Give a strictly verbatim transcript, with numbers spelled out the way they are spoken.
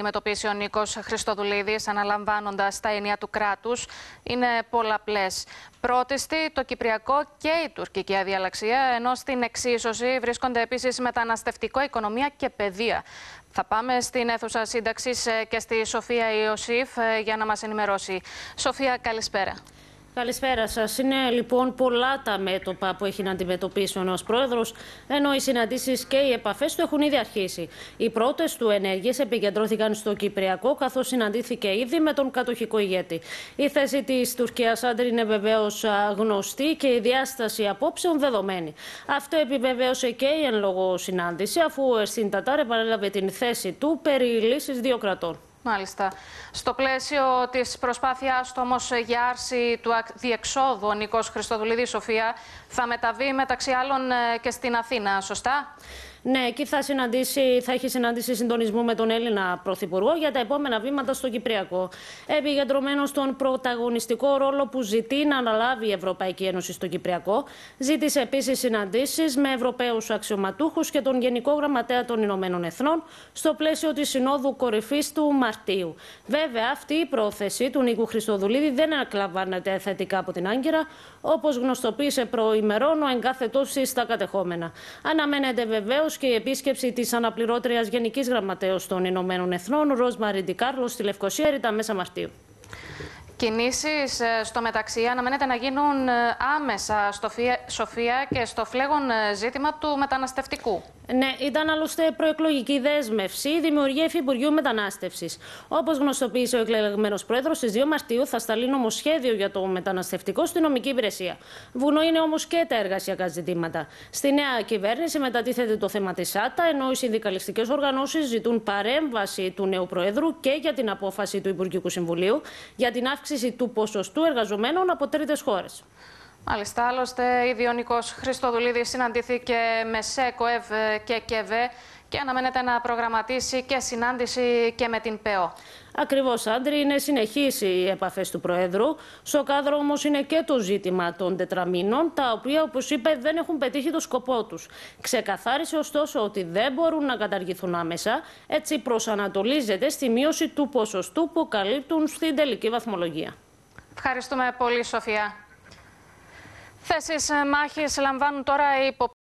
αντιμετωπίσει ο Νίκος Χριστοδουλίδης αναλαμβάνοντας τα ενία του κράτους είναι πολλαπλές. Πρώτιστη το Κυπριακό και η τουρκική αδιαλαξία, ενώ στην εξίσωση βρίσκονται επίσης μεταναστευτικό, οικονομία και παιδεία. Θα πάμε στην αίθουσα σύνταξης και στη Σοφία Ιωσήφ για να μας ενημερώσει. Σοφία, καλησπέρα. Καλησπέρα σας. Είναι λοιπόν πολλά τα μέτωπα που έχει να αντιμετωπίσει ο νέος πρόεδρος, ενώ οι συναντήσεις και οι επαφές του έχουν ήδη αρχίσει. Οι πρώτες του ενέργειες επικεντρώθηκαν στο Κυπριακό, καθώς συναντήθηκε ήδη με τον κατοχικό ηγέτη. Η θέση της Τουρκίας άντρη είναι βεβαίως γνωστή και η διάσταση απόψεων δεδομένη. Αυτό επιβεβαίωσε και η εν λόγω συνάντηση, αφού ο Ερσίν Τατάρ επανέλαβε την θέση του περί λύσης δύο κρατών. Μάλιστα. Στο πλαίσιο της προσπάθειας του όμως για άρση του διεξόδου, ο Νίκος Χριστοδουλίδης, Σοφία, θα μεταβεί μεταξύ άλλων και στην Αθήνα, σωστά? Ναι, εκεί θα, συναντήσει, θα έχει συνάντηση συντονισμού με τον Έλληνα Πρωθυπουργό για τα επόμενα βήματα στο Κυπριακό. Επικεντρωμένο στον πρωταγωνιστικό ρόλο που ζητεί να αναλάβει η Ευρωπαϊκή Ένωση στο Κυπριακό, ζήτησε επίσης συναντήσεις με Ευρωπαίους αξιωματούχους και τον Γενικό Γραμματέα των Ηνωμένων Εθνών στο πλαίσιο της Συνόδου Κορυφής του Μαρτίου. Βέβαια, αυτή η πρόθεση του Νίκου Χριστοδουλίδη δεν εκλαμβάνεται θετικά από την Άγκυρα, όπως γνωστοποίησε προημερών ο εγκάθετός της στα κατεχόμενα. Αναμένεται βεβαίως και η επίσκεψη της αναπληρώτριας Γενικής Γραμματέως των Ηνωμένων Εθνών, Ρόσμαρι Ντι Κάρλο, στη Λευκοσία τα μέσα Μαρτίου. Κινήσεις στο μεταξύ αναμένεται να γίνουν άμεσα στο Σοφία και στο φλέγον ζήτημα του μεταναστευτικού. Ναι, ήταν άλλωστε προεκλογική δέσμευση η δημιουργία Υφυπουργείου Μετανάστευσης. Όπως γνωστοποίησε ο εκλεγμένος πρόεδρος, στις δύο Μαρτίου θα σταλεί νομοσχέδιο για το μεταναστευτικό στη νομική υπηρεσία. Βουνό είναι όμως και τα εργασιακά ζητήματα. Στη νέα κυβέρνηση μετατίθεται το θέμα της ΣΑΤΑ, ενώ οι συνδικαλιστικές οργανώσεις ζητούν παρέμβαση του νέου Προέδρου και για την απόφαση του Υπουργικού Συμβουλίου για την αύξηση του ποσοστού εργαζομένων από τρίτες χώρες. Μάλιστα, άλλωστε, ήδη ο Νίκος Χριστοδουλίδης συναντήθηκε με ΣΕΚΟΕΒ και ΚΕΒΕ και αναμένεται να προγραμματίσει και συνάντηση και με την ΠΕΟ. Ακριβώς, Άντρη, είναι συνεχείς οι επαφές του Προέδρου. Στο κάδρο όμως είναι και το ζήτημα των τετραμήνων, τα οποία, όπως είπε, δεν έχουν πετύχει το σκοπό τους. Ξεκαθάρισε ωστόσο ότι δεν μπορούν να καταργηθούν άμεσα, έτσι προσανατολίζεται στη μείωση του ποσοστού που καλύπτουν στην τελική βαθμολογία. Ευχαριστούμε πολύ, Σοφία. Θέσεις μάχης λαμβάνουν τώρα οι